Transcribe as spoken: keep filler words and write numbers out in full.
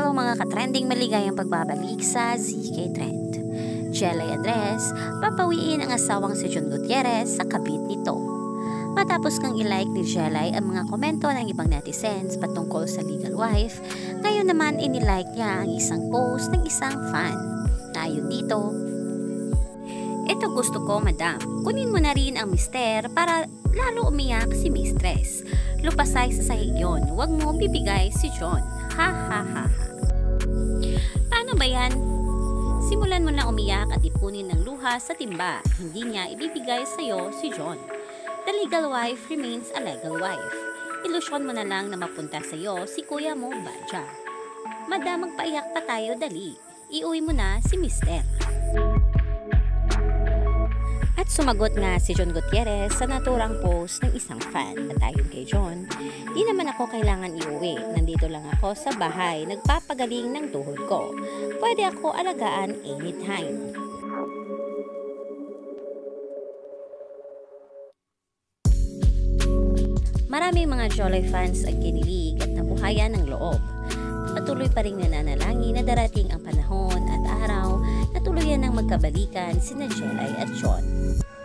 Hello mga katrending, maligayang pagbabalik sa Z K Trend. Jelay Andres, papawiin ang asawang si John Gutierrez sa kabit nito. Matapos kang ilike ni Jelay ang mga komento ng ibang netizens patungkol sa legal wife, ngayon naman inilike niya ang isang post ng isang fan. Ayon dito, "Ito gusto ko, madam. Kunin mo na rin ang mister para lalo umiyak si mistress. Lupasay sa sahig yun. Huwag mo bibigay si John. Ha ha ha ha." Paano ba yan? Simulan mo na umiyak at ipunin ng luha sa timba. Hindi niya ibibigay sa'yo si John. The legal wife remains a legal wife. Ilusyon mo na lang na mapunta sa'yo si kuya mo, Badja. Madam, magpaiyak pa tayo, dali. Iuwi mo na si mister. At sumagot nga si John Gutierrez sa naturang post ng isang fan. At ayon kay John, "Di naman ako kailangan iuwi. Nandito lang ako sa bahay, nagpapagaling ng tuhod ko. Pwede ako alagaan anytime." Maraming mga Jolay fans ang kinilig at nabuhayan ng loob. Patuloy pa rin nananalangin na darating ang panahon at araw na tuluyan ng magkabalikan sina Jelay at John.